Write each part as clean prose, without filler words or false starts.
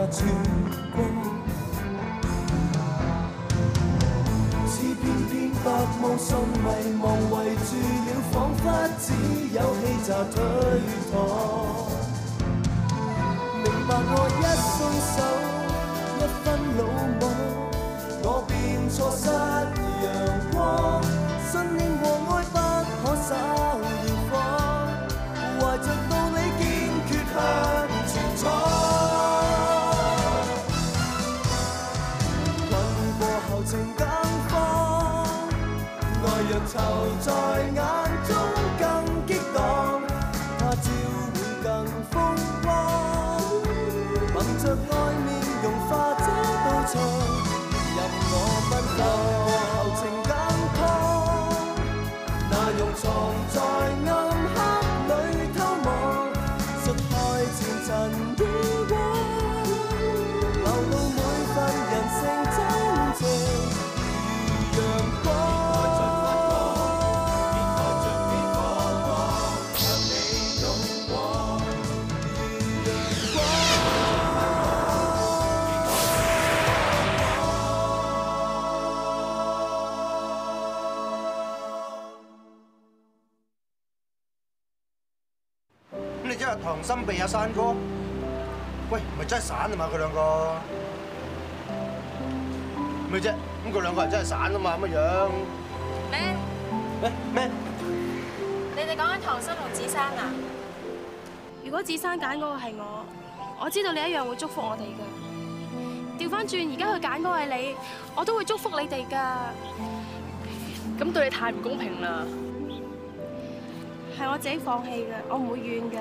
曙光。只偏偏白霧滲迷茫圍住了，彷彿只有氣炸推搪。明白我一鬆手，一分魯莽，我便錯失陽光。信念和愛不可稍搖晃，懷着道理堅決向前闖。困過後情更慌，愛若囚在眼中更激盪，他朝會更風光。憑着愛面融化這道牆，任我奔放。後情更狂，那勇藏在暗黑裏偷望，摔開前塵以往，流露每份人性真情如陽光。 唐心鼻阿山哥，喂，咪真係散啊嘛佢兩個，咩啫？咁佢兩個係真係散啊嘛咁嘅樣。咩？ 你哋講緊唐心同子珊啊？如果子珊揀嗰個係我知道你一樣會祝福我哋㗎。調翻轉，而家佢揀嗰個係你，我都會祝福你哋㗎。 咁對你太唔公平啦！ 係我自己放棄嘅，我唔會怨㗎。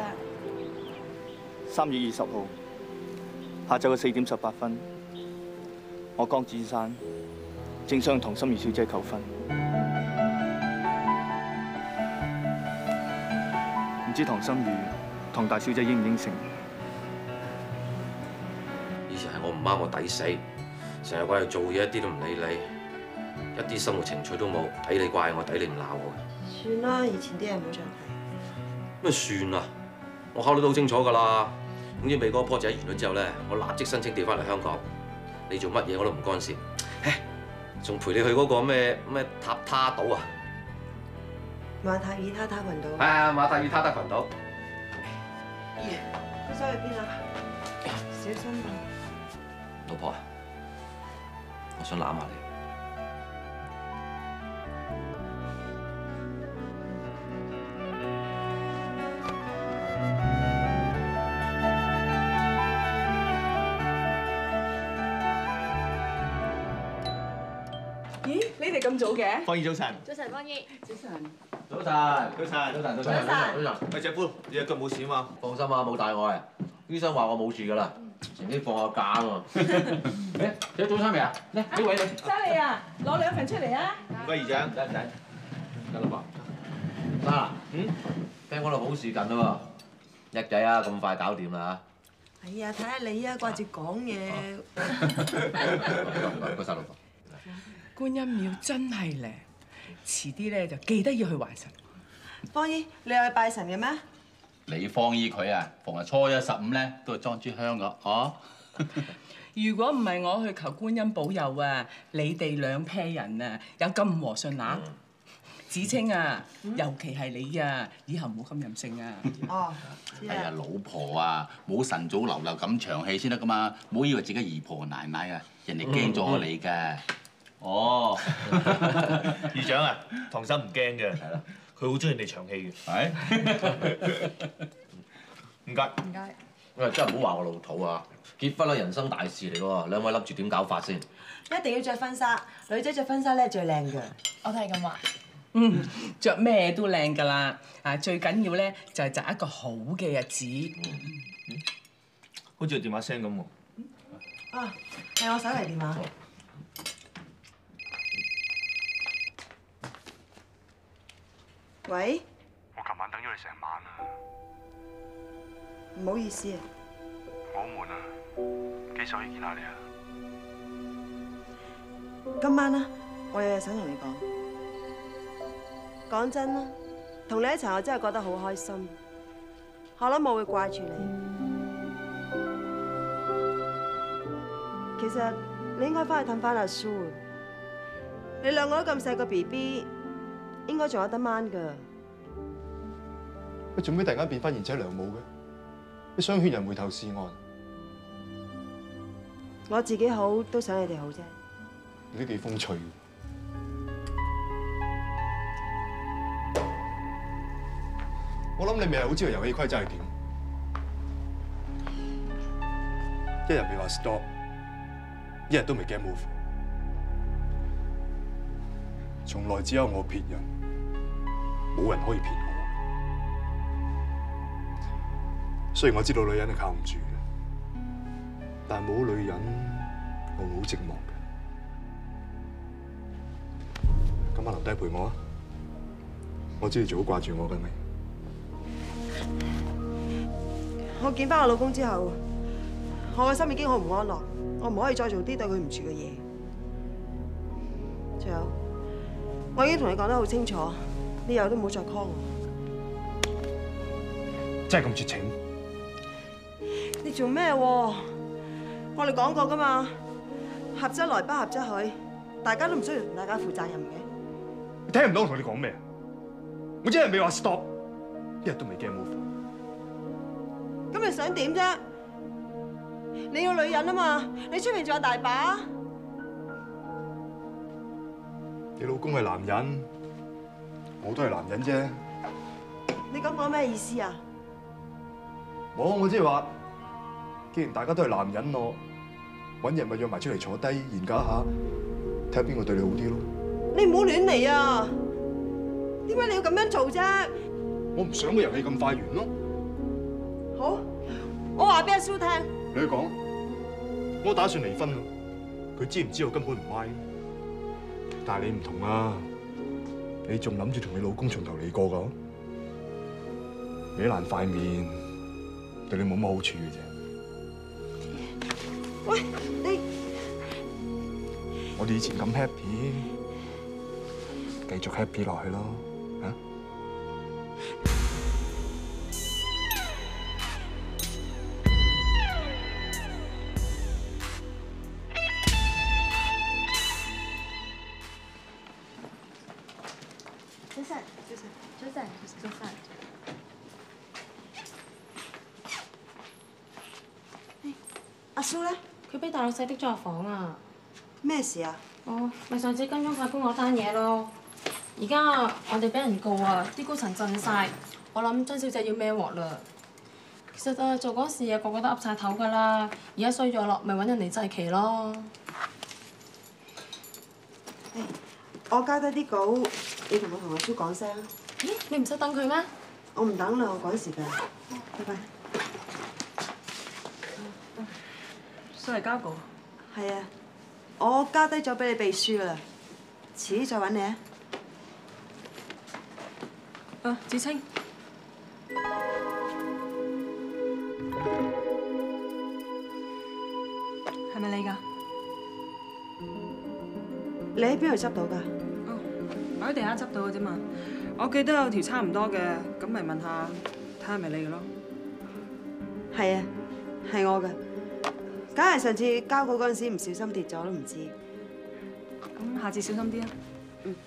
3月20號下晝嘅4點18分，我江子珊正想同心怡小姐求婚。唔知唐心怡同大小姐應唔應承？ 以前係我唔啱，我抵死，成日掛住做嘢，一啲都唔理你，一啲生活情趣都冇，抵你怪我，抵你唔鬧我。 算啦，以前啲嘢唔好再提。 咩算啊？我考慮到好清楚㗎啦。總之美國 project 完咗之後咧，我立即申請調翻嚟香港。你做乜嘢我都唔干涉。唉，仲陪你去嗰個咩塔他島啊？ 馬塔爾他他群島。 係啊，馬塔爾他他群島。 佢想去邊啊？小心啊！ 老婆啊，我想攬下你。 咦？你哋咁早嘅？ 芳姨早晨。 早晨，芳姨。 早晨。 早晨。 喂，姐夫，你隻腳冇事啊嘛？ 放心啊，冇大礙。醫生話我冇事㗎啦，乘機放下假啊嘛。誒，食早餐未啊？嚟，呢位你。 莎莉啊，攞2份出嚟啊！ 唔該，姨丈。 得老婆。莎，聽講到好事近啦喎，叻仔啊，咁快搞掂啦係啊，睇下你啊，掛住講嘢。 唔該曬老婆。 觀音廟真係靚，遲啲咧就記得要去還神。 芳姨，你有去拜神嘅咩？ 你芳姨佢啊，逢係初1、15咧都係裝支香噶，哦。 如果唔係我去求觀音保佑啊，你哋兩批人啊有咁唔和順啊！子清啊，尤其係你啊，以後唔好咁任性啊！ 哦， 係啊，老婆啊，冇晨早流流咁長氣先得噶嘛，唔好以為自己姨婆奶奶啊，人哋驚咗你㗎。 哦，姨丈啊，唐心唔驚嘅，係啦，佢好中意你長氣嘅。係。唔該。 唔該。 喂，真係唔好話我老土啊！結婚啦，人生大事嚟喎，兩位諗住點搞法先？ 一定要着婚紗，女仔着婚紗咧最靚㗎。 我都係咁話。 着咩都靚㗎啦！啊，最緊要咧就係擇一個好嘅日子。 好似個電話聲咁喎。 啊，係我手提電話。喂？ 我琴晚等咗你成晚啊！ 唔好意思啊。 我好悶啊，幾時可以見下你啊？ 今晚啊，我有嘢想同你講。講真啦，同你一齊我真係覺得好開心。我諗我會掛住你。 其實你應該翻去氹翻阿蘇。你兩個都咁細個 BB， 應該仲有得掹㗎。 你做咩突然間變翻賢妻良母嘅？你想勸人回頭是岸？ 我自己好都想你哋好啫。 你都幾風趣。我諗你未係好知道遊戲規則係點。一日未話 stop， 一日都未 get move。從來只有我騙人，冇人可以騙我。雖然我知道女人係靠唔住嘅，但係冇女人，我會好寂寞嘅。今晚留低陪我啊！我知你仲好掛住我㗎，咪？ 我見翻我老公之後，我個心已經好唔安樂，我唔可以再做啲對佢唔住嘅嘢。仲有，我已經同你講得好清楚，你以後都唔好再 call 我。 真係咁絕情？ 你做咩喎？我哋講過㗎嘛，合則來，不合則去，大家都唔需要同大家負責任嘅。 你聽唔到我同你講咩？我一日未話 stop， 一日都未 get move。 咁你想點啫？你要女人啊嘛，你出面仲有大把。 你老公係男人，我都係男人啫。 你咁講咩意思啊？ 冇，我即係話，既然大家都係男人，我揾人咪約埋出嚟坐低研究一下，睇下邊個對你好啲咯。 你唔好亂嚟啊！點解你要咁樣做啫？ 我唔想個遊戲咁快完咯。 好，我話俾阿蘇聽。 你去講，我打算離婚啦。佢知唔知我根本唔歪？但係你唔同啊，你仲諗住同你老公從頭嚟過㗎？搣爛塊面，對你冇乜好處嘅啫。 喂，你我哋以前咁 happy， 繼續 happy 落去咯，啊！ 早晨，早晨，早晨，早晨。 阿蘇咧？ 佢俾大陸細的咗入房啊！ 咩事啊？ 哦，咪上次跟蹤法官嗰單嘢咯。而家我哋俾人告啊，啲高層震晒，我諗張小姐要孭鑊啦。其實啊，做嗰時啊，個個都噏晒頭㗎啦。而家衰咗落，咪揾人嚟祭旗咯。 我交低啲稿，你同阿蘇講聲。 咦？你唔使等佢咩？ 我唔等啦，我趕時間。拜拜。 上嚟交稿。 係啊，我交低咗俾你秘書啦，遲啲再揾你啊。 子清。係咪你㗎？ 你喺邊度執到㗎？ 哦，我喺地下執到嘅啫嘛。我記得有條差唔多嘅，咁咪問下，睇下係咪你嘅咯。 係啊，係我㗎。梗係上次交稿嗰陣時唔小心跌咗都唔知。 咁下次小心啲啊。 嗯。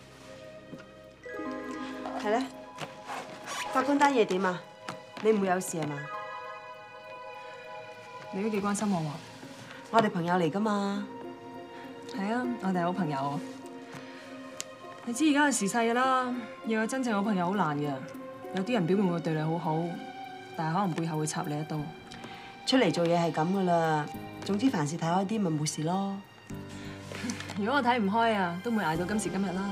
係咧，法官單嘢點啊？你唔會有事係嘛？ 你都幾關心我喎。 我哋朋友嚟㗎嘛。 係啊，我哋係好朋友。你知而家嘅時勢㗎啦，要有真正好朋友好難嘅。有啲人表面會對你好好，但係可能背後會插你一刀。 出嚟做嘢係咁㗎啦。總之凡事睇開啲咪冇事咯。 如果我睇唔開啊，都唔會捱到今時今日啦。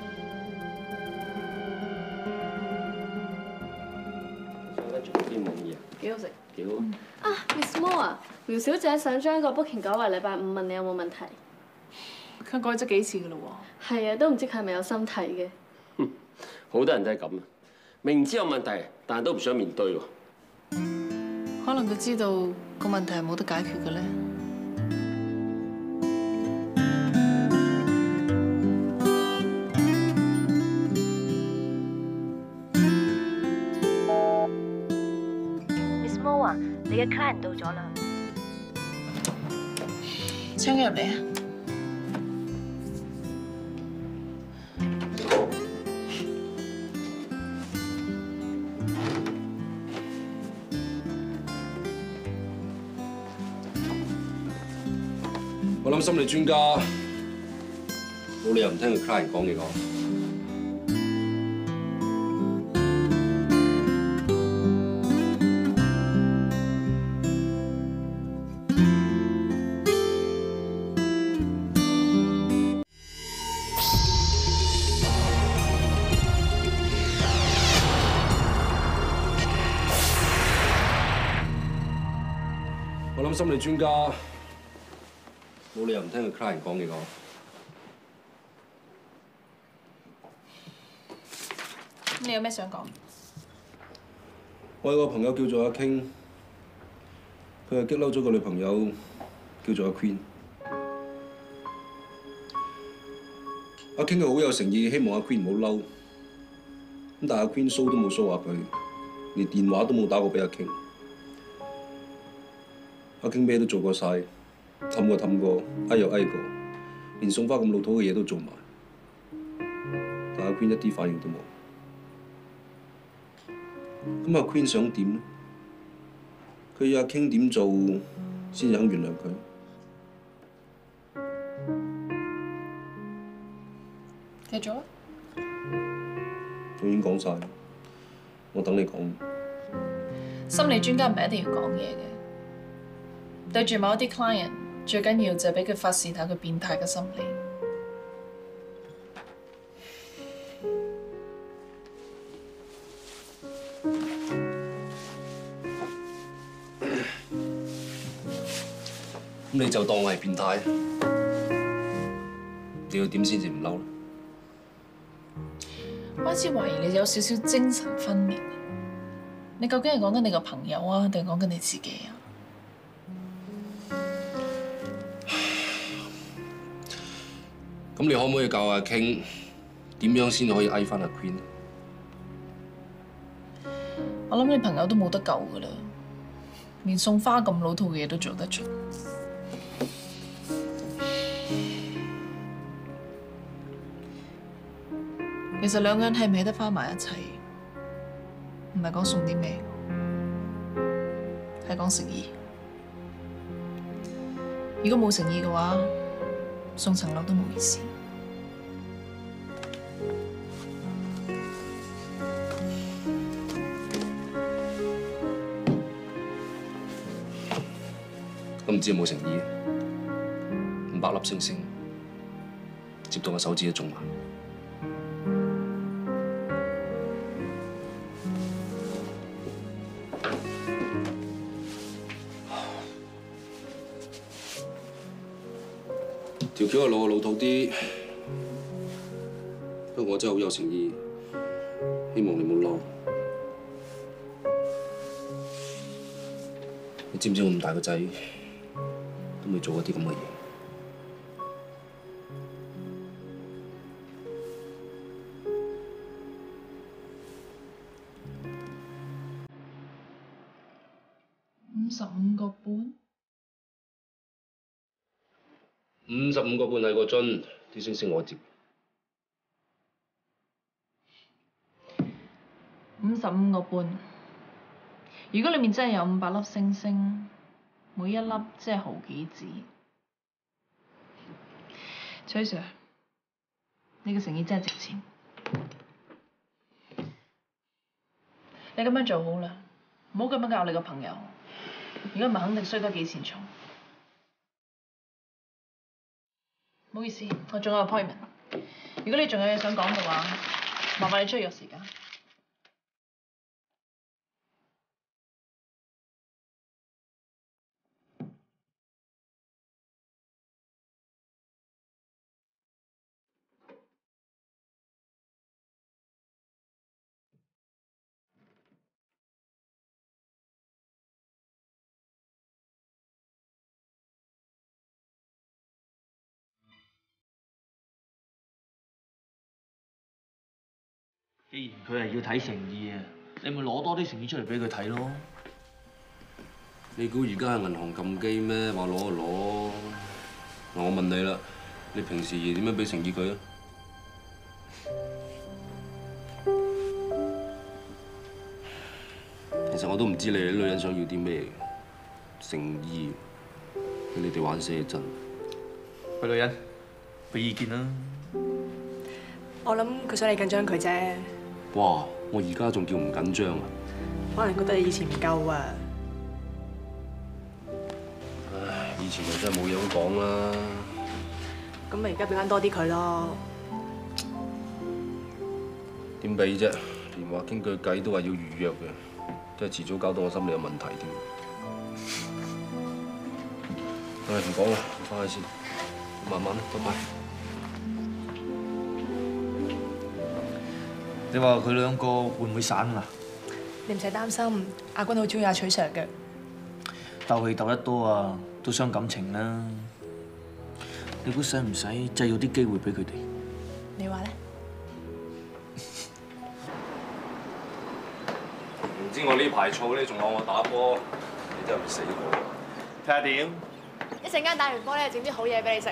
啲冇嘢， 幾好食。 幾好。 啊 ，Miss Mo 啊，苗小姐想將個 booking 改為禮拜五，問你有冇問題？ 佢改咗幾次㗎咯喎？係啊，都唔知佢係咪有心睇嘅。 好多人都係咁啊，明知有問題，但係都唔想面對喎。 可能佢知道個問題係冇得解決嘅咧。 Miss Mo 啊，你嘅 client 到咗啦。 請佢入嚟啊！ 我諗心理專家冇理由唔聽佢 client 講嘢㗎。我諗心理專家冇理由唔聽佢 client 講嘢㗎。 你有咩想講？ 我有個朋友叫做阿 King， 佢係激嬲咗個女朋友叫做阿 Queen。阿 King 佢好有誠意，希望阿 Queen 唔好嬲。咁但係阿 Queen 騷都冇騷下佢，連電話都冇打過俾阿 King。阿 King 咩都做過晒，氹過氹過，嗌又嗌過，連送花咁老土嘅嘢都做埋。但阿 Queen 一啲反應都冇。咁阿 Queen 想點咧？佢要阿 King 點做先至肯原諒佢？ 繼續啊！ 我已經講晒，我等你講。 心理專家唔係一定要講嘢嘅，對住某一啲 client， 最緊要就係俾佢發泄下佢變態嘅心理。 咁你就當我係變態，你要點先至唔嬲咧？ 我開始懷疑你有少少精神分裂。你究竟係講緊你個朋友啊，定係講緊你自己啊？ 咁你可唔可以教阿 King 點樣先可以嗌翻阿 Queen？ 我諗你朋友都冇得救噶啦，連送花咁老套嘅嘢都做得出。其實兩個人係唔係得翻埋一齊，唔係講送啲咩，係講誠意。如果冇誠意嘅話，送層樓都冇意思。 都唔知有冇誠意，500粒星星，接到我手指都中埋。條橋係老土啲，不過我真係好有誠意，希望你冇嬲。你知唔知我咁大個仔都未做過啲咁嘅嘢？ 55個半。 55個半係個樽，啲星星我接。 55個半。如果裏面真係有500粒星星，每一粒即係毫幾子。崔 Sir， 你嘅誠意真係值錢。你咁樣做好啦，唔好咁樣教你個朋友。如果唔係，肯定衰多幾錢重。 唔好意思，我仲有 appointment。如果你仲有嘢想講嘅話，麻煩你出去約時間。 既然佢係要睇誠意啊，你咪攞多啲誠意出嚟俾佢睇咯。 你估而家係銀行撳機咩？話攞就攞。 我問你啦，你平時點樣俾誠意佢啊？其實我都唔知你哋啲女人想要啲咩嘅，誠意俾你哋玩死真。 喂，女人，俾意見啦。 我諗佢想你緊張佢啫， 哇！我而家仲叫唔緊張啊？ 可能覺得你以前唔夠啊。 唉，以前咪真係冇嘢好講啦。 咁咪而家俾翻多啲佢咯。 點俾啫？電話傾句偈都話要預約嘅，真係遲早搞到我心理有問題添。唉，唔講啦，我翻去先，慢慢啦，拜拜。 你話佢兩個會唔會散啊？ 你唔使擔心，阿君好中意阿取 Sir 嘅。 鬥氣鬥得多啊，都傷感情啦。你估使唔使製造啲機會俾佢哋？ 你話咧？ 唔知我呢排燥咧，仲攞我打波，你真係會死我。 睇下點？ 一陣間打完波咧，整啲好嘢俾你食。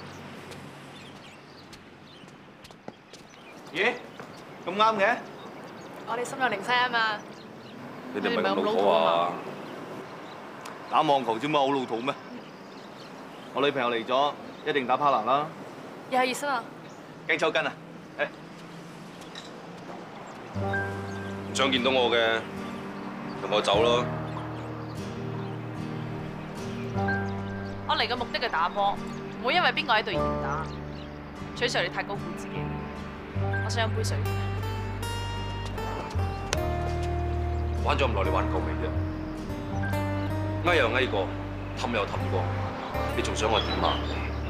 咦？咁啱嘅？ 我哋心有靈犀啊嘛！ 你哋唔係咁老土啊？ 打網球啫嘛，好老土咩？我女朋友嚟咗，一定打 partner 啦。 又係熱身啊！ 驚抽筋啊！誒， 唔想見到我嘅，同我走咯。 我嚟嘅目的係打波，唔會因為邊個喺度而打。取 Sir 你太高估自己，我想飲杯水。 玩咗咁耐，你玩夠未啫？翳又翳過，氹又氹過，你仲想我點啊？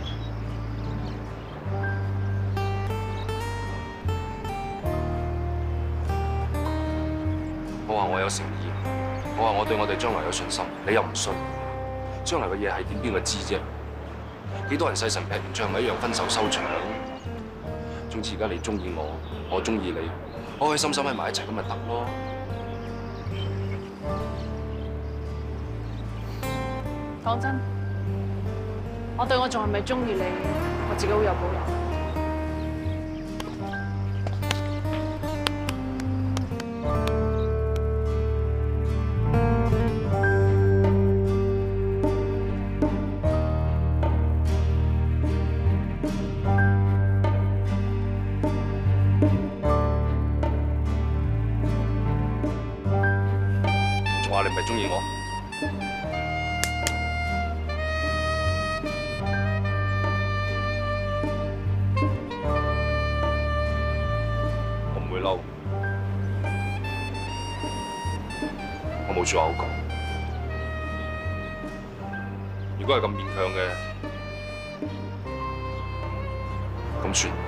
我話我有誠意，我話我對我哋將來有信心，你又唔信。將來嘅嘢係點？邊個知啫？幾多人細神劈完仗咪一樣分手收場？總之而家你中意我，我中意你，開開心心喺埋一齊咁咪得咯。 講真，我對我仲係咪中意你，我自己好有保留。 仲話你唔係中意我？嬲，我冇説話好講。如果係咁勉強嘅，咁算。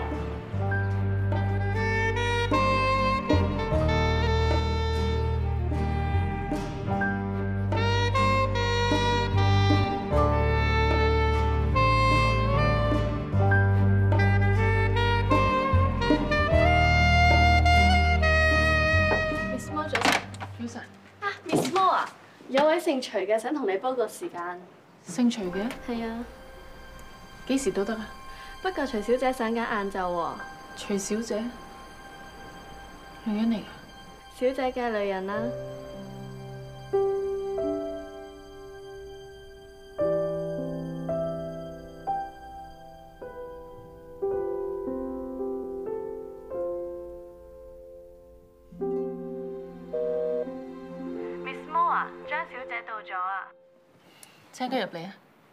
有位姓徐嘅想同你煲個時間。 姓徐嘅？ 係啊。 幾時都得啊？ 不過徐小姐想揀晏晝喎。 徐小姐？女人嚟㗎？ 小姐嘅女人啦。 張小姐到咗啊！ 請佢入嚟啊！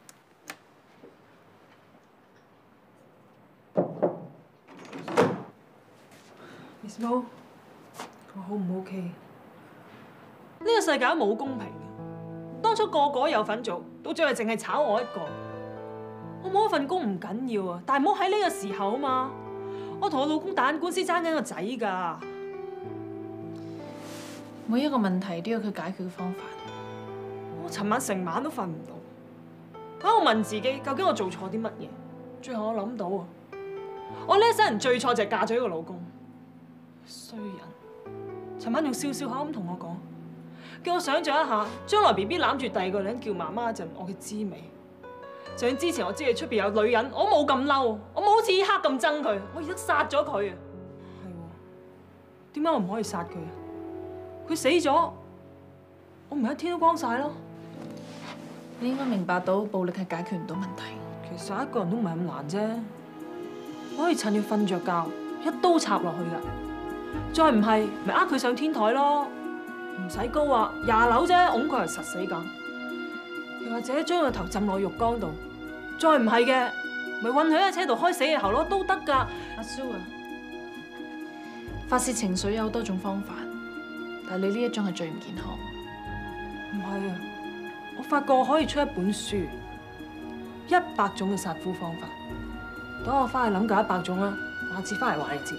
Miss Mo， 我好唔 OK？ 呢個世界都冇公平嘅，當初個個有份做，到最後淨係炒我一個。我冇一份工唔緊要啊，但係唔好喺呢個時候啊嘛！我同我老公打緊官司爭緊個仔㗎。 每一個問題都有佢解決嘅方法。 我尋晚成晚都瞓唔到，喺度問自己究竟我做錯啲乜嘢？最後我諗到啊，我呢一世人最錯就係嫁咗一個老公。衰人！尋晚仲笑笑口咁同我講，叫我想像一下將來 BB 攬住第二個女人叫媽媽嗰陣我嘅滋味。 就算之前我知佢出邊有女人，我冇咁嬲，我冇好似依刻咁憎佢，我而家殺咗佢啊！係喎，點解我唔可以殺佢啊？佢死咗，我唔係一天都光晒咯。 你應該明白到暴力係解決唔到問題。 其實一個人都唔係咁難啫，我可以趁佢瞓着覺一刀插落去㗎。再唔係咪呃佢上天台咯？唔使高啊，20樓啫，擁佢係實死梗。又或者將個頭浸落浴缸度，再唔係嘅，咪韞佢喺車度開死氣喉咯，都得㗎。 阿蘇啊，發泄情緒有好多種方法，但係你呢一種係最唔健康。 唔係啊，我發覺我可以出一本書，100種嘅殺夫方法。等我翻去諗夠100種啦，下次翻嚟話你知。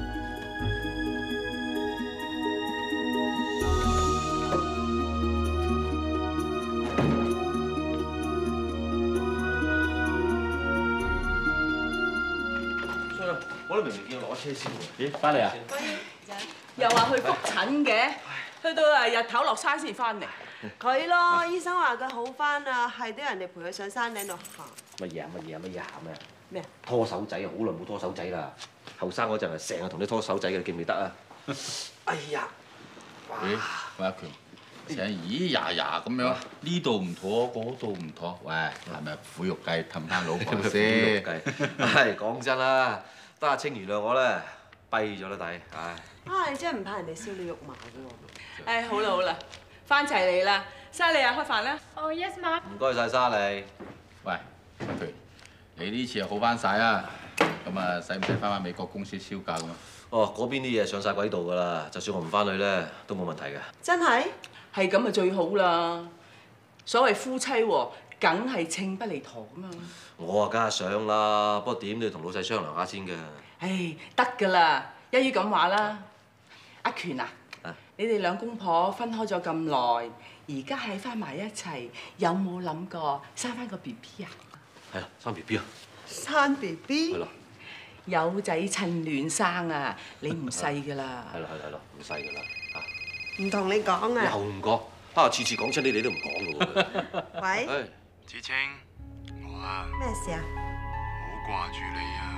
我都明明叫我攞車先喎。 咦，翻嚟啊？ 又話去覆診嘅，去到日頭落山先翻嚟。 佢咯，醫生話佢好翻啦，係都要人哋陪佢上山頂度行。 乜嘢啊？喊啊？ 咩啊？ 拖手仔啊！好耐冇拖手仔啦。後生嗰陣啊，成日同你拖手仔嘅，記唔記得啊？哎呀！ 咦，喂阿權，成日咦呀呀咁樣，呢度唔妥，嗰度唔妥，喂，係咪苦肉計氹翻老婆先？ 係講真啦，得阿清原諒我啦，跛咗啦弟，唉。 啊！你真係唔怕人哋笑你肉麻嘅喎。 好啦好啦，翻齊你啦，莎莉啊，開飯啦。 哦 ，yes ma。 唔該晒莎莉。 喂，阿權，你呢次又好翻晒啊？咁啊，使唔使翻美國公司銷假咁啊？ 哦，嗰邊啲嘢上晒軌道㗎啦，就算我唔翻去咧，都冇問題嘅。 真係？ 係咁啊最好啦。所謂夫妻喎，梗係稱不離堂啊嘛。 我啊，梗係想啦，不過點都要同老細商量下先㗎。 唉，得㗎啦，一於咁話啦。阿權啊，你哋兩公婆分開咗咁耐，而家喺翻埋一齊，有冇諗過生翻個 BB 啊？ 係啊，生 BB 啊！ 生 BB？ 係咯。 有仔趁嫩生啊！你唔細㗎啦。 係咯，唔細㗎啦。 唔同你講啊！ 又唔講啊！次次講親你都唔講㗎喎。 喂。 芷菁，我啊。 咩事啊？ 好掛住你啊！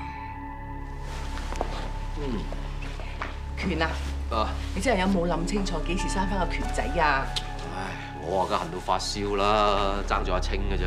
權啊！你真係有冇諗清楚幾時生翻個權仔啊？ 唉，我啊梗恨到發燒啦，爭咗阿清嘅啫。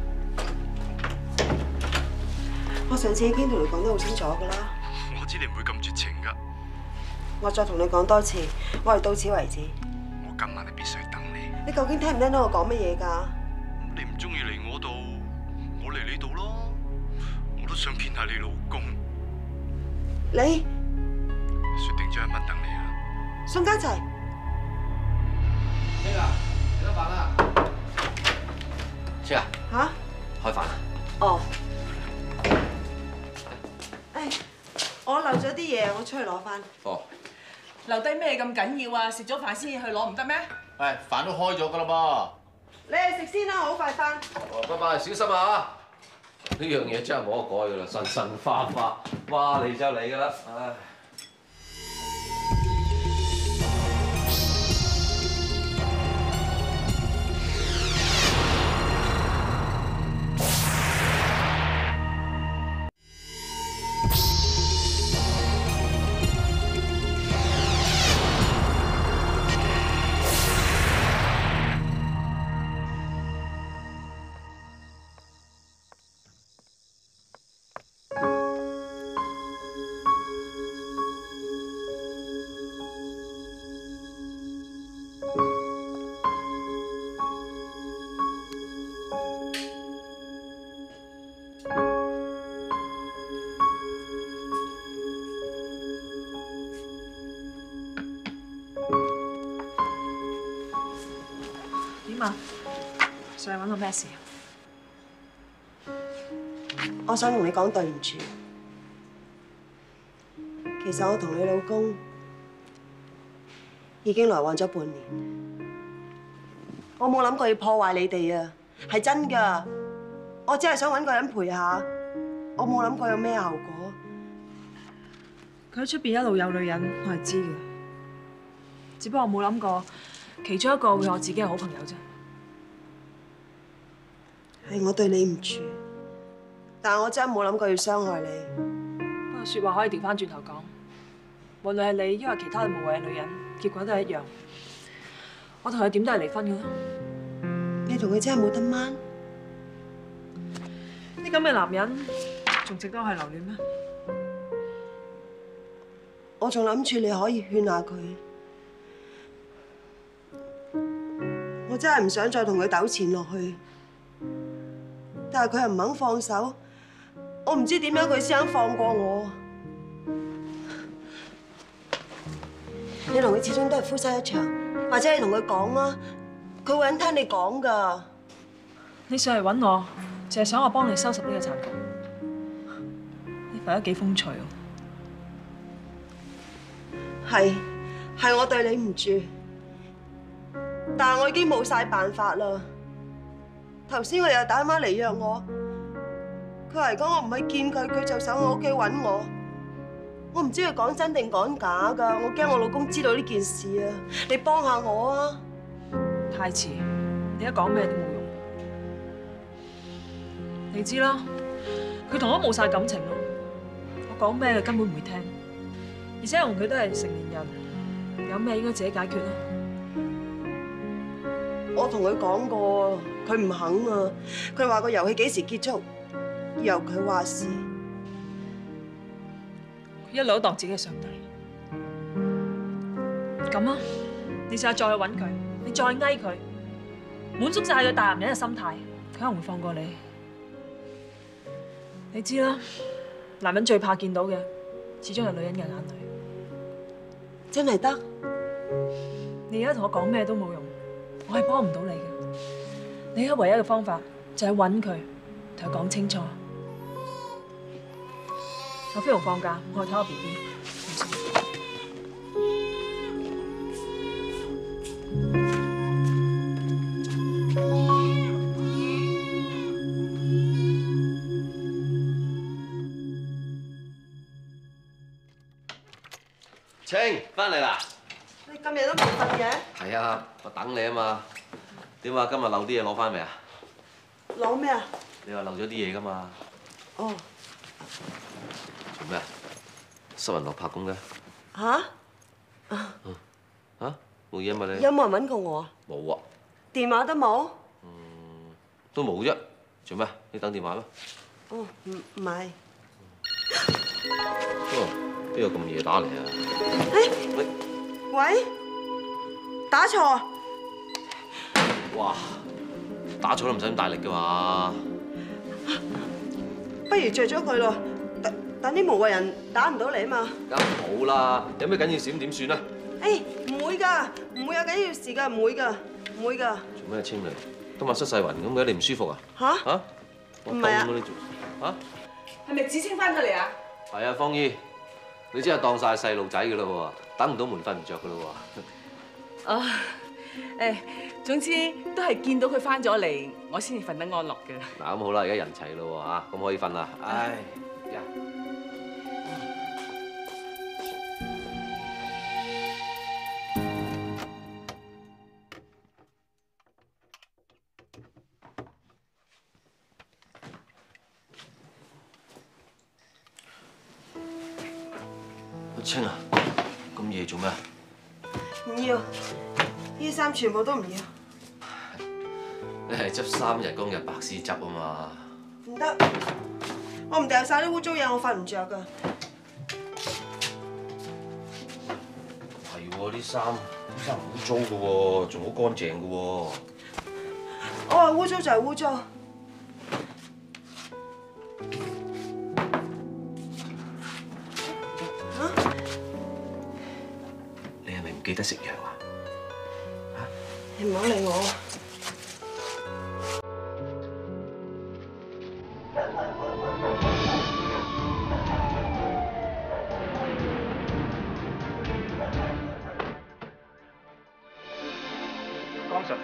我上次已經同你講得好清楚㗎啦。 我知你唔會咁絕情㗎。 我再同你講多次，我係到此為止。 我今晚你必須等你。 你究竟聽唔聽到我講乜嘢㗎？ 你唔中意嚟我度，我嚟你度咯。我都想見下你老公。 你？ 雪定張一蚊等你啊！ 宋家齊。 清啊，食得飯啦。清啊。 嚇？ 開飯啊！ 哦。我漏咗啲嘢，我出去攞翻。 哦。 留低咩咁緊要啊？食咗飯先去攞唔得咩？ 喂，飯都開咗㗎啦噃。 你哋食先啦，我好快翻。 哦，拜拜，小心啊！呢樣嘢真係冇得改㗎啦，神神化化，話嚟就嚟㗎啦，唉。 點啊？上嚟揾我咩事啊？ 我想同你講對唔住。其實我同你老公已經來往咗半年，我冇諗過要破壞你哋啊，係真㗎。我只係想揾個人陪下，我冇諗過有咩後果。 佢喺出邊一路有女人，我係知嘅。只不過我冇諗過其中一個會係我自己嘅好朋友啫。 係我對你唔住，但我真係冇諗過要傷害你。 不過説話可以調翻轉頭講，無論係你抑或其他無謂嘅女人，結果都係一樣。我同佢點都係離婚㗎啦。 你同佢真係冇得掹？ 啲咁嘅男人仲值得我係留戀咩？ 我仲諗住你可以勸下佢，我真係唔想再同佢糾纏落去，但係佢又唔肯放手，我唔知點樣佢先肯放過我。你同佢始終都係夫妻一場，或者你同佢講啦，佢會肯聽你講㗎。 你上嚟揾我，就係想我幫你收拾呢個殘局。你份得幾風趣喎！係我對你唔住，但係我已經冇晒辦法啦。頭先我又打電話嚟約我，佢話如果我唔去見佢，佢就上我屋企揾我。我唔知佢講真定講假㗎，我驚我老公知道呢件事啊！你幫下我啊！ 太遲，你而家講咩都冇用。你知啦，佢同我冇晒感情咯。我講咩佢根本唔會聽，而且我同佢都係成年人，有咩應該自己解決啦。 我同佢講過，佢唔肯啊！佢話個遊戲幾時結束，由佢話事。 佢一路都當自己係上帝。咁啊，你試下再去揾佢，你再哀佢，滿足晒佢大男人嘅心態，佢可能會放過你。你知啦，男人最怕見到嘅，始終係女人嘅眼淚。 真係得？ 你而家同我講咩都冇用，我係幫唔到你嘅。你而家唯一嘅方法就係揾佢，同佢講清楚。我飛鴻放假，我去睇我 BB。 清，翻嚟啦！ 你今日都未瞓嘅？ 係啊，我等你啊嘛。點啊？今日漏啲嘢攞翻未啊？ 攞咩啊？ 你話漏咗啲嘢㗎嘛？ 哦。 做咩啊？濕人落拍工嘅？ 嚇？ 嚇？冇嘢嘛你？ 有冇人揾過我啊？ 冇啊。 電話都冇？ 都冇啫。做咩？你等電話咩？ 哦，唔係。 邊有咁夜打嚟啊？ 喂？打錯？ 哇！打錯都唔使咁大力㗎嘛。 不如着咗佢咯，等啲無謂人打唔到你啊嘛。 梗冇啦，有咩緊要事咁點算啊？ 唔會㗎，唔會有緊要事㗎，唔會㗎，唔會㗎。 做咩清嚟？今日失晒魂咁嘅，你唔舒服啊？ 嚇？唔係啊。 嚇？ 係咪子清翻咗嚟啊？ 係啊，芳姨，你真係當晒細路仔㗎咯喎，等唔到門瞓唔着㗎咯喎。 哦，總之都係見到佢翻咗嚟，我先至瞓得安樂嘅。 嗱咁好啦，而家人齊咯喎嚇，咁可以瞓啦。唉呀！阿清啊，咁夜做咩？ 唔要，呢衫全部都唔要。 你係執3日工日白絲執啊嘛？ 唔得，我唔掉晒啲污糟嘢，我瞓唔着㗎。 係喎，啲衫唔污糟㗎喎，仲好乾淨㗎喎。 我話污糟就係污糟。 你係咪唔記得食藥啊？ 你唔好理我。 江 Sir，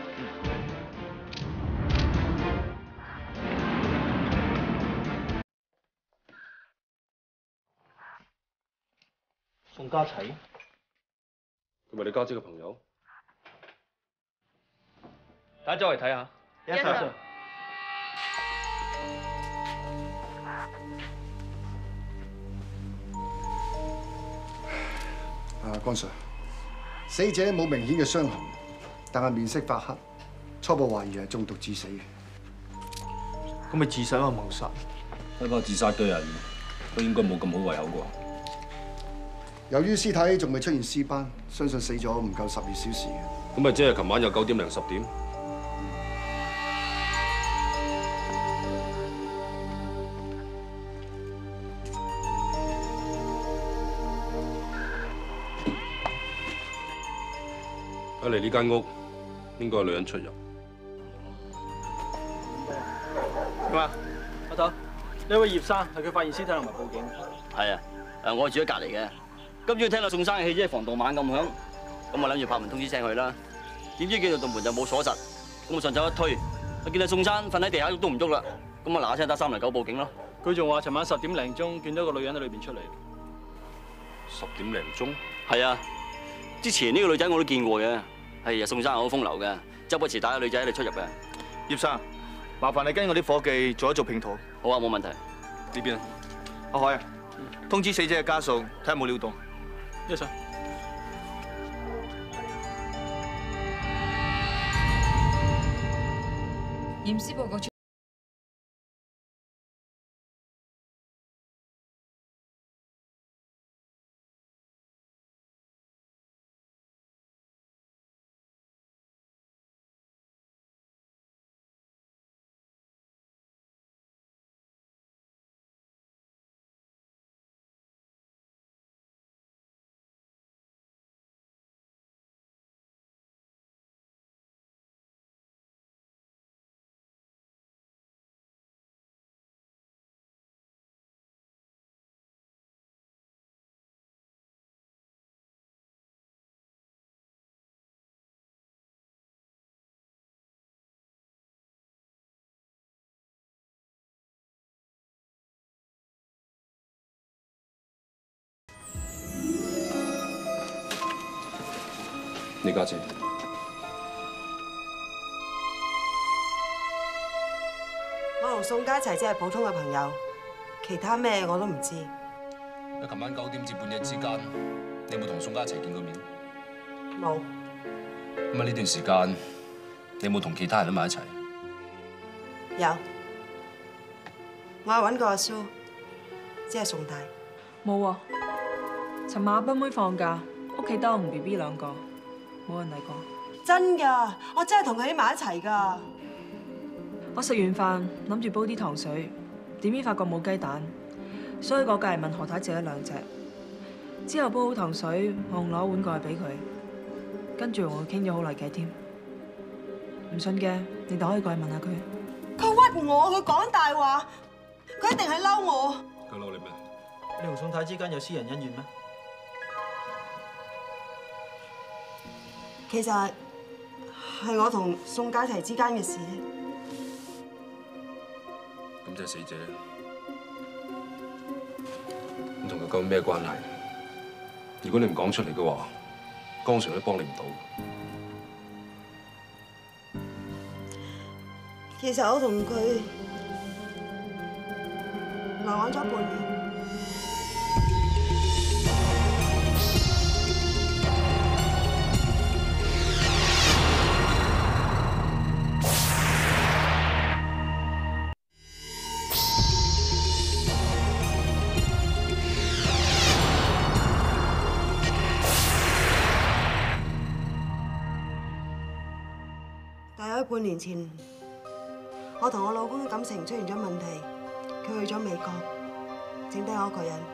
宋家齊， 佢咪你家姐嘅朋友？ 大家周圍睇下。 Yes sir。 江 Sir， 死者冇明顯嘅傷痕，但係面色發黑，初步懷疑係中毒致死嘅。 咁咪自殺或謀殺？ 一個自殺嘅人都應該冇咁好胃口啩。 由於屍體仲未出現屍斑，相信死咗唔夠12小時嘅。 咁咪即係琴晚有9點零10點。睇嚟呢間屋應該係女人出入。 點啊，阿頭，呢位葉生係佢發現屍體同埋報警。 係啊，我住喺隔離嘅。今朝聽到宋生嘅汽車防盜猛咁響，咁我諗住拍門通知聲佢啦。點知見到道門就冇鎖實，咁我順手一推，我見到宋生瞓喺地下喐都唔喐啦，咁我嗱嗱聲打309報警咯。 佢仲話尋晚10點零鐘見到個女人喺裏邊出嚟。 10點零鐘？ 係啊，之前呢個女仔我都見過嘅。係啊，宋生好風流嘅，周不時帶個女仔喺度出入嘅。 葉生，麻煩你跟我啲伙計做一做拼圖。 好啊，冇問題。 呢邊，阿海，通知死者嘅家屬，睇下有冇料到。 Yes sir。 驗屍報告出。 你家姐， 我同宋家齊只係普通嘅朋友，其他咩我都唔知。 喺琴晚9點至半夜之間，你有冇同宋家齊見過面？ 冇。 咁啊呢段時間，你有冇同其他人喺埋一齊？ 有。我係揾過阿蘇，只係宋大。 冇啊！尋晚阿斌妹放假，屋企得我同 BB 2個。冇人嚟過。 真㗎，我真係同佢喺埋一齊㗎。 我食完飯諗住煲啲糖水，點知發覺冇雞蛋，所以過隔嚟問何太借咗2隻。之後煲好糖水，我仲攞碗過去俾佢，跟住我傾咗好耐偈添。唔信嘅，你哋可以過去問下佢。 佢屈我，佢講大話，佢一定係嬲我。 佢嬲你咩？ 你同宋太之間有私人恩怨咩？ 其實係我同宋家齊之間嘅事。 咁即係死者，咁同佢究竟咩關係？如果你唔講出嚟嘅話，江 Sir 都幫你唔到。 其實我同佢來往咗半年。半年前，我同我老公嘅感情出現咗問題，佢去咗美國，剩低我一個人。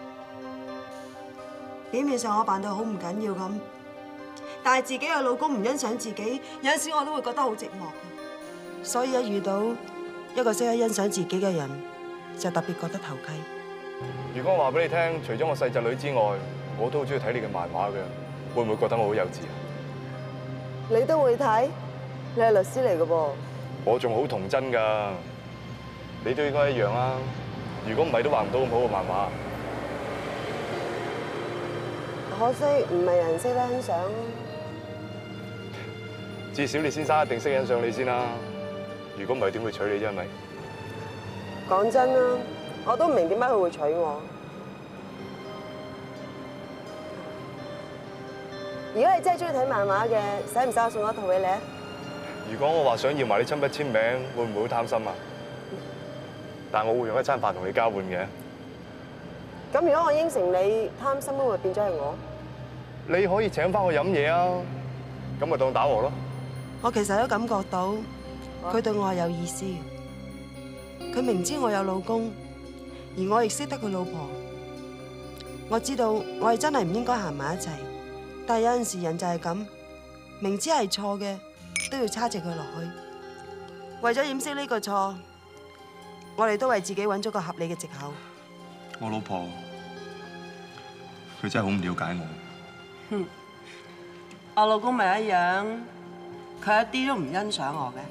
表面上我扮到好唔緊要咁，但係自己嘅老公唔欣賞自己，有陣時我都會覺得好寂寞嘅。所以一遇到一個識得欣賞自己嘅人，就特別覺得投契。 如果我話俾你聽，除咗我細侄女之外，我都好中意睇你嘅漫畫嘅，會唔會覺得我好幼稚啊？ 你都會睇？你係律師嚟嘅噃， 我仲好童真㗎，你都應該一樣啦。如果唔係，都畫唔到咁好嘅漫畫。 可惜唔係人識得欣賞。 至少你先生一定識欣賞你先啦。如果唔係，點會娶你啫？係咪？ 講真啦，我都唔明點解佢會娶我。 如果你真係中意睇漫畫嘅，使唔使我送一套俾你啊？ 如果我話想要埋你親筆簽名，會唔會好貪心啊？但我會用一餐飯同你交換嘅。 咁如果我應承你，貪心會唔會變咗係我？ 你可以請翻我飲嘢啊，咁咪當打和咯。 我其實都感覺到佢對我係有意思嘅。佢明知我有老公，而我亦識得佢老婆。我知道我係真係唔應該行埋一齊，但係有陣時人就係咁，明知係錯嘅都要叉直佢落去。為咗掩飾呢個錯，我哋都為自己揾咗個合理嘅藉口。 我老婆，佢真係好唔了解我。 哼，我老公咪一樣，佢一啲都唔欣賞我嘅。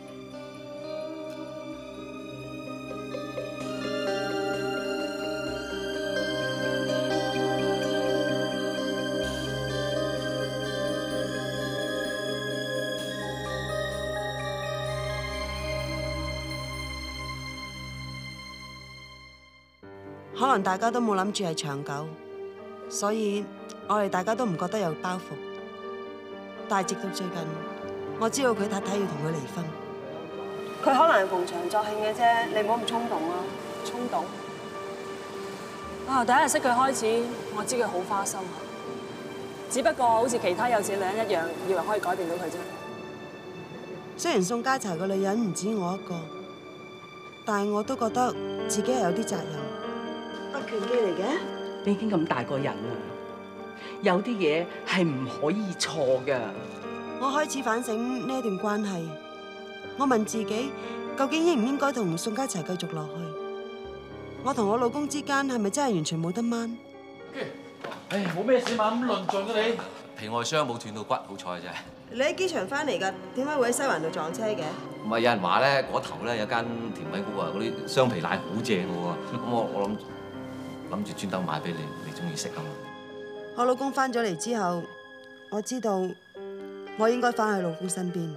可能大家都冇諗住係長久，所以我哋大家都唔覺得有包袱。但係直到最近，我知道佢太太要同佢離婚。佢可能係逢場作興嘅啫，你唔好咁衝動啊！衝動？ 啊，第一日識佢開始，我知佢好花心，只不過好似其他有錢女人一樣，以為可以改變到佢啫。 雖然宋家齊個女人唔止我一個，但係我都覺得自己係有啲責任。阿權記嚟嘅， 你已經咁大個人啦，有啲嘢係唔可以錯噶。 我開始反省呢一段關係，我問自己究竟應唔應該同宋家齊繼續落去？我同我老公之間係咪真係完全冇得掹？ 唉，冇咩事嘛，咁論盡啊你。皮外傷冇斷到骨，好彩啫。 你喺機場翻嚟㗎，點解會喺西環度撞車嘅？ 唔係有人話咧，嗰頭咧有間甜品屋啊，嗰啲雙皮奶好正嘅喎。咁我諗住專登買俾你，你中意食啊嘛。 我老公翻咗嚟之後，我知道我應該翻去老公身邊，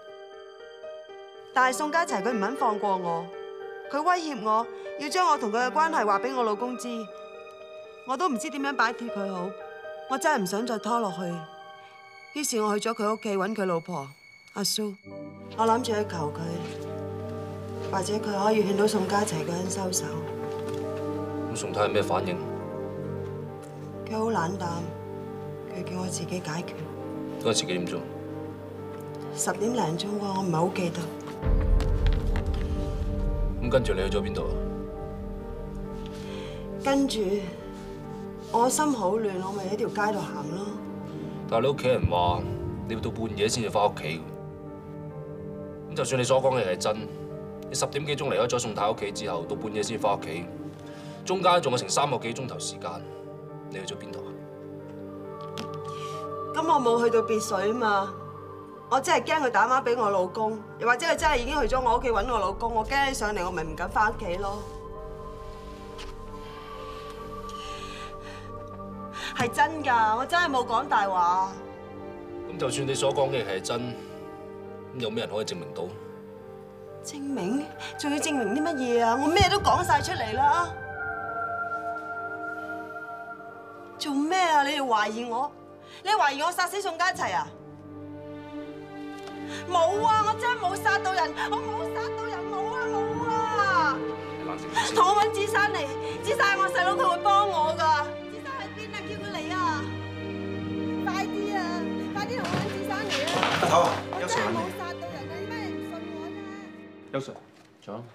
但係宋家齊佢唔肯放過我，佢威脅我要將我同佢嘅關係話俾我老公知，我都唔知點樣擺脫佢好。我真係唔想再拖落去，於是我去咗佢屋企揾佢老婆阿蘇，我諗住去求佢，或者佢可以勸到宋家齊嗰人收手。 咁宋太有咩反應？ 佢好冷淡，佢叫我自己解決。 嗰陣時幾點鐘 ？10點零鐘喎，我唔係好記得。 咁跟住你去咗邊度啊？ 跟住我心好亂，我咪喺條街度行咯。 但係你屋企人話你要到半夜先至翻屋企。咁就算你所講嘅係真，你10點幾鐘離開咗宋太屋企之後，到半夜先翻屋企。中間仲有成3個幾鐘頭時間，你去咗邊度啊？ 咁我冇去到別墅啊嘛，我真係驚佢打電話俾我老公，又或者佢真係已經去咗我屋企揾我老公，我驚起上嚟我咪唔敢翻屋企咯。係真㗎，我真係冇講大話。 咁就算你所講嘅係真，咁有咩人可以證明到？ 證明？仲要證明啲乜嘢啊？我咩都講晒出嚟啦。做咩啊？你哋懷疑我？你懷疑我殺死宋家齊啊？冇啊！我真係冇殺到人，我冇殺到人，冇啊！同我揾子珊嚟，子珊係我細佬，佢會幫我㗎。子珊喺邊啊？叫佢嚟啊！快啲啊！快啲同我揾子珊嚟啊！ 阿頭啊， 我真係冇殺到人啊！點解你唔信我啫？ 邱 Sir，坐。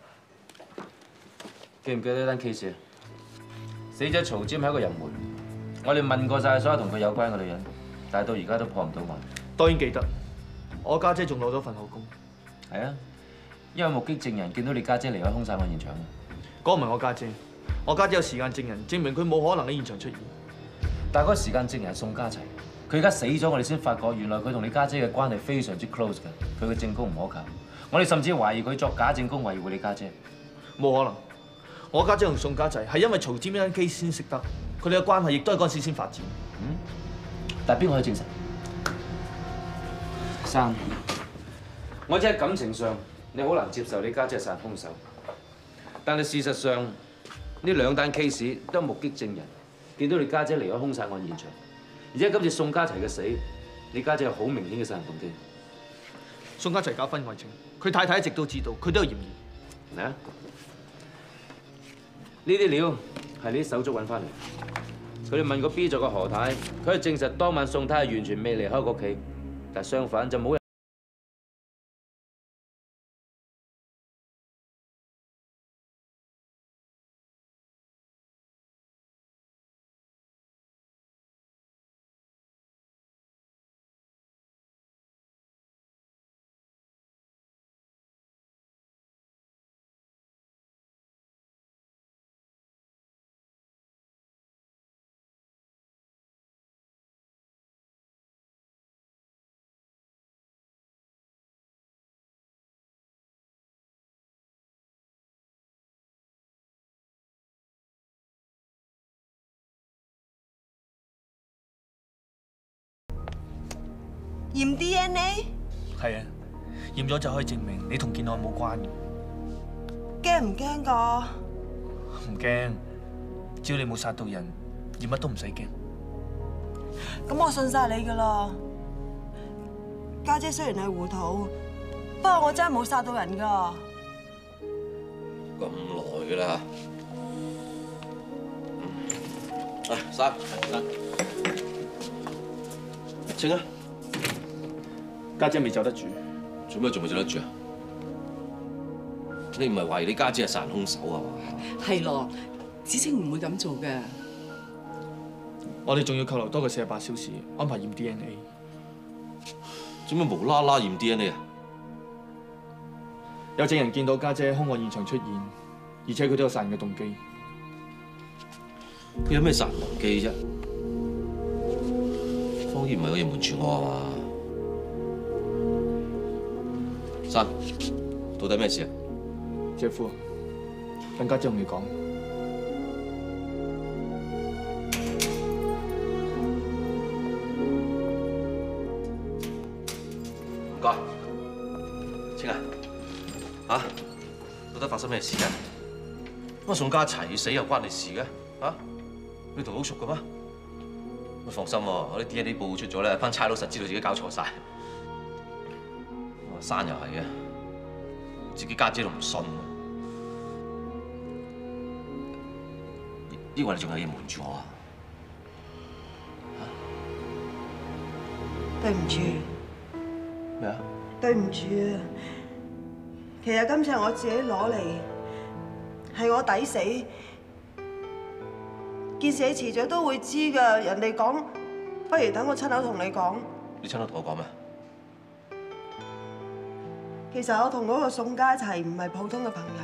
記唔記得呢單 case 啊？死者曹占係一個淫梅。我哋問過晒所有同佢有關嘅女人，但係到而家都破唔到案。 當然記得，我家姐仲攞咗份口供。 係啊，因為目擊證人見到你家姐離開兇殺案現場啊。 嗰個唔係我家姐，我家姐有時間證人，證明佢冇可能喺現場出現。 但係嗰個時間證人係宋家齊，佢而家死咗，我哋先發覺原來佢同你家姐嘅關係非常之 close 嘅，佢嘅證供唔可靠。我哋甚至懷疑佢作假證供維護你家姐。 冇可能，我家姐同宋家齊係因為曹占呢單 case 先識得。佢哋嘅關係亦都係嗰陣時先發展。 但係邊個可以證實？生，我知喺感情上你好難接受你家姐係殺人兇手，但係事實上呢2單 case 都係目擊證人見到你家姐離開兇殺案現場， 而且今次宋家齊嘅死，你家姐有好明顯嘅殺人動機。 宋家齊搞婚外情，佢太太一直都知道，佢都有嫌疑。 咩啊？呢啲料係你啲手足揾翻嚟。佢哋問過 B 座嘅何太，佢係證實當晚宋太係完全未離開過屋企，但相反就冇人。 驗 DNA？ 係啊，驗咗就可以證明你同件案冇關嘅。 驚唔驚㗎？ 唔驚，只要你冇殺到人，驗乜都唔使驚。 咁我信晒你㗎啦。家姐雖然係糊塗，不過我真係冇殺到人㗎。 咁耐㗎啦。生，清啊！ 家姐未走得住， 做咩仲未走得住啊？你唔係懷疑你家姐係殺人兇手啊嘛？ 係咯，子清唔會咁做嘅。 我哋仲要扣留多過48小時，安排驗 DNA。 做咩無啦啦驗 DNA 啊？ 有證人見到家姐喺兇案現場出現，而且佢都有殺人嘅動機。 佢有咩殺人動機啫？方姨唔係可以瞞住我啊嘛？生，到底咩事啊？ 姐夫，等家姐同你講。 唔該，清啊，到底發生咩事啊？乜宋家齊死又關你事嘅？你同佢好熟嘅咩？你放心喎，我啲 DNA 報告出咗咧，班差佬實知道自己搞錯晒。山又係嘅，自己家姐都唔信。呢個你仲有嘢瞞住我啊？ 對唔住。 咩啊？ 對唔住啊！其實今次係我自己攞嚟，係我抵死。件事你遲早都會知㗎，人哋講，不如等我親口同你講。 你親口同我講咩？ 其實我同嗰個宋家齊唔係普通嘅朋友。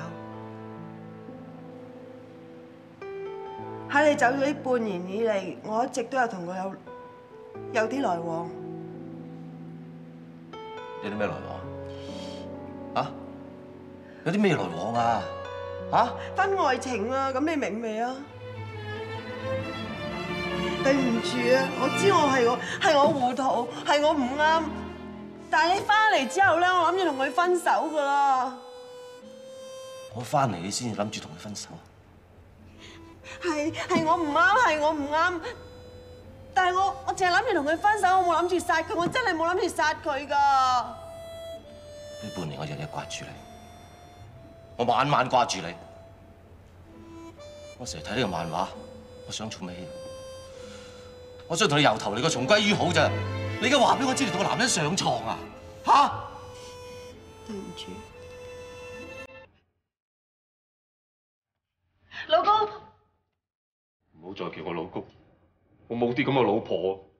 喺你走咗呢半年以嚟，我一直都有同佢有啲來往。 有啲咩來往？啊？有啲咩來往啊？啊？ 婚外情啊！咁你明未啊？對唔住啊！我知係我糊塗，係我唔啱。但係你翻嚟之後咧，我諗住同佢分手㗎啦。 我翻嚟你先至諗住同佢分手？ 係我唔啱，係我唔啱。但係我淨係諗住同佢分手，我冇諗住殺佢，我真係冇諗住殺佢㗎。 呢半年我日日掛住你，我晚晚掛住你。我成日睇呢個漫畫，我想做咩？我想同你由頭嚟過重歸於好咋。你而家話俾我知，你同個男人上床啊？嚇！ 對唔住，老公。 唔好再叫我老公，我冇啲咁嘅老婆。